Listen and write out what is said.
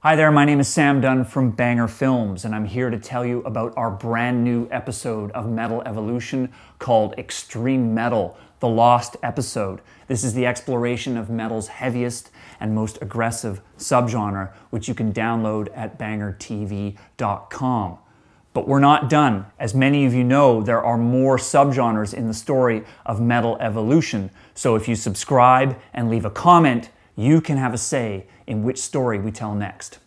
Hi there, my name is Sam Dunn from Banger Films, and I'm here to tell you about our brand new episode of Metal Evolution called Extreme Metal, the Lost Episode. This is the exploration of metal's heaviest and most aggressive subgenre, which you can download at bangertv.com. But we're not done. As many of you know, there are more subgenres in the story of Metal Evolution. So if you subscribe and leave a comment, you can have a say in which story we tell next.